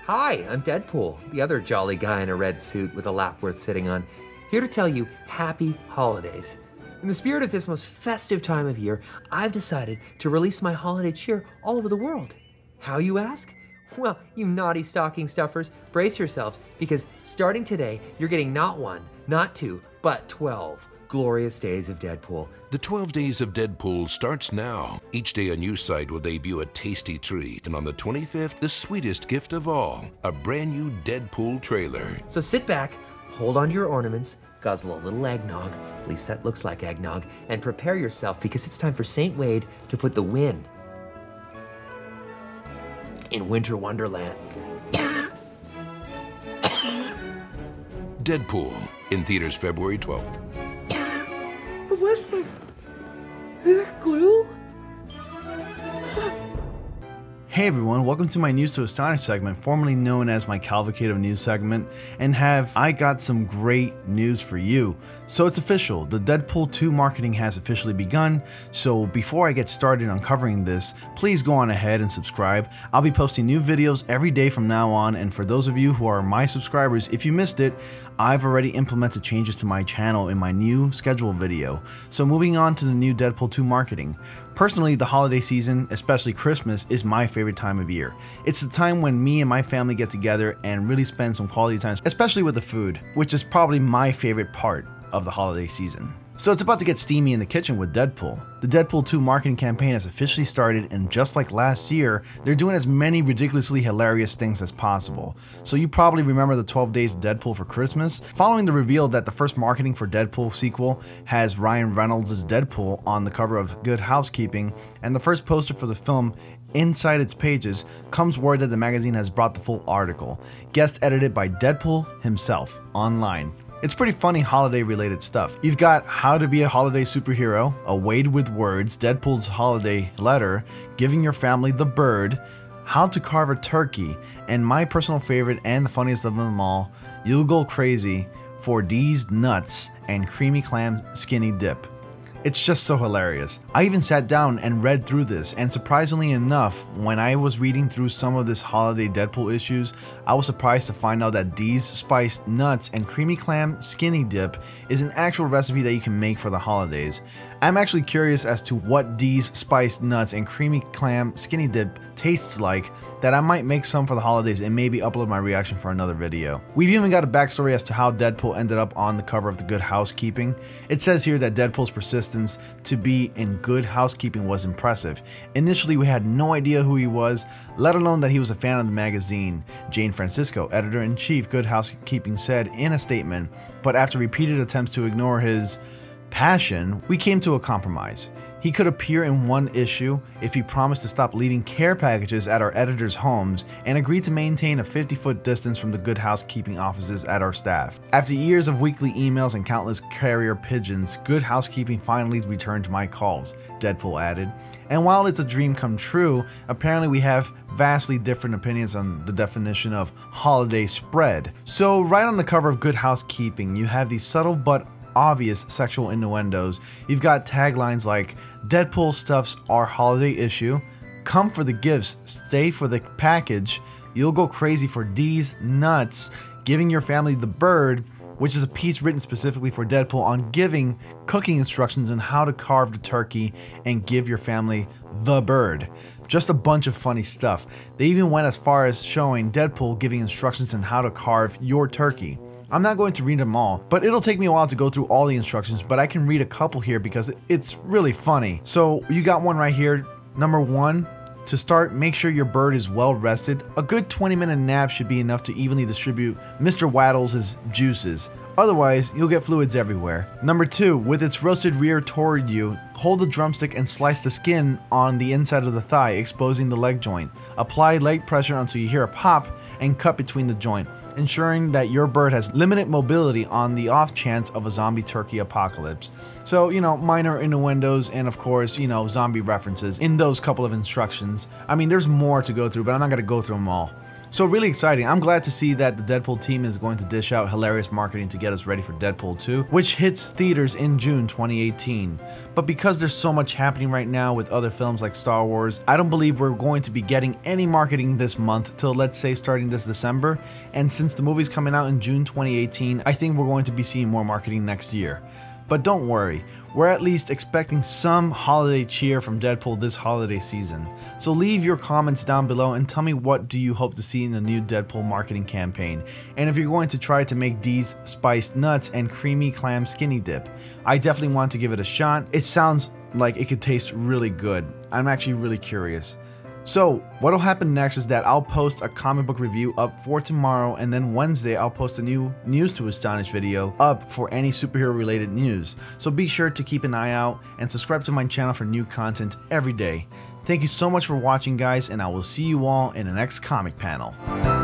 Hi, I'm Deadpool, the other jolly guy in a red suit with a lap worth sitting on, here to tell you happy holidays. In the spirit of this most festive time of year, I've decided to release my holiday cheer all over the world. How, you ask? Well, you naughty stocking stuffers, brace yourselves, because starting today, you're getting not one, not two, but 12 glorious days of Deadpool. The 12 Days of Deadpool starts now. Each day a new site will debut a tasty treat, and on the 25th, the sweetest gift of all, a brand new Deadpool trailer. So sit back, hold on to your ornaments, guzzle a little eggnog, at least that looks like eggnog, and prepare yourself because it's time for St. Wade to put the win in Winter Wonderland. Deadpool, in theaters February 12th. What's the... Is that glue? Hey everyone, welcome to my News to Astonish segment, formerly known as my Cavalcade of News segment, and I got some great news for you. So it's official, the Deadpool 2 marketing has officially begun, so before I get started on covering this, please go on ahead and subscribe. I'll be posting new videos every day from now on, and for those of you who are my subscribers, if you missed it, I've already implemented changes to my channel in my new schedule video. So moving on to the new Deadpool 2 marketing. Personally, the holiday season, especially Christmas, is my favorite time of year. It's the time when me and my family get together and really spend some quality time, especially with the food, which is probably my favorite part of the holiday season. So it's about to get steamy in the kitchen with Deadpool. The Deadpool 2 marketing campaign has officially started, and just like last year, they're doing as many ridiculously hilarious things as possible. So you probably remember the 12 Days of Deadpool for Christmas. Following the reveal that the first marketing for Deadpool sequel has Ryan Reynolds' Deadpool on the cover of Good Housekeeping, and the first poster for the film inside its pages, comes word that the magazine has brought the full article, guest edited by Deadpool himself, online. It's pretty funny holiday related stuff. You've got How to Be a Holiday Superhero, A Wade with Words, Deadpool's Holiday Letter, Giving Your Family the Bird, How to Carve a Turkey, and my personal favorite and the funniest of them all, You'll Go Crazy for These Nuts and Creamy Clam Skinny Dip. It's just so hilarious. I even sat down and read through this, and surprisingly enough, when I was reading through some of this holiday Deadpool issues, I was surprised to find out that Dee's Spiced Nuts and Creamy Clam Skinny Dip is an actual recipe that you can make for the holidays. I'm actually curious as to what Dee's Spiced Nuts and Creamy Clam Skinny Dip tastes like, that I might make some for the holidays and maybe upload my reaction for another video. We've even got a backstory as to how Deadpool ended up on the cover of the Good Housekeeping. It says here that Deadpool's persistence to be in Good Housekeeping was impressive. Initially, we had no idea who he was, let alone that he was a fan of the magazine. Jane Francisco, editor-in-chief Good Housekeeping, said in a statement, but after repeated attempts to ignore his passion, we came to a compromise. He could appear in one issue if he promised to stop leaving care packages at our editors' homes and agreed to maintain a 50-foot distance from the Good Housekeeping offices at our staff. After years of weekly emails and countless carrier pigeons, Good Housekeeping finally returned to my calls, Deadpool added. And while it's a dream come true, apparently we have vastly different opinions on the definition of holiday spread. So right on the cover of Good Housekeeping, you have these subtle but obvious sexual innuendos. You've got taglines like Deadpool stuffs our holiday issue, come for the gifts, stay for the package, you'll go crazy for D's nuts, giving your family the bird, which is a piece written specifically for Deadpool on giving cooking instructions on how to carve the turkey and give your family the bird. Just a bunch of funny stuff. They even went as far as showing Deadpool giving instructions on how to carve your turkey. I'm not going to read them all, but it'll take me a while to go through all the instructions, but I can read a couple here because it's really funny. So you got one right here. Number 1, to start, make sure your bird is well rested. A good 20-minute nap should be enough to evenly distribute Mr. Waddles' juices. Otherwise, you'll get fluids everywhere. Number 2, with its roasted rear toward you, hold the drumstick and slice the skin on the inside of the thigh, exposing the leg joint. Apply leg pressure until you hear a pop and cut between the joint, ensuring that your bird has limited mobility on the off chance of a zombie turkey apocalypse. So, you know, minor innuendos and of course, you know, zombie references in those couple of instructions. I mean, there's more to go through, but I'm not going to go through them all. So really exciting. I'm glad to see that the Deadpool team is going to dish out hilarious marketing to get us ready for Deadpool 2, which hits theaters in June 2018. But because there's so much happening right now with other films like Star Wars, I don't believe we're going to be getting any marketing this month till, let's say, starting this December. And since the movie's coming out in June 2018, I think we're going to be seeing more marketing next year. But don't worry, we're at least expecting some holiday cheer from Deadpool this holiday season. So leave your comments down below and tell me what do you hope to see in the new Deadpool marketing campaign. And if you're going to try to make Dee's spiced nuts and creamy clam skinny dip, I definitely want to give it a shot. It sounds like it could taste really good. I'm actually really curious. So what'll happen next is that I'll post a comic book review up for tomorrow, and then Wednesday I'll post a new News to Astonish video up for any superhero related news. So be sure to keep an eye out and subscribe to my channel for new content every day. Thank you so much for watching, guys, and I will see you all in the next comic panel.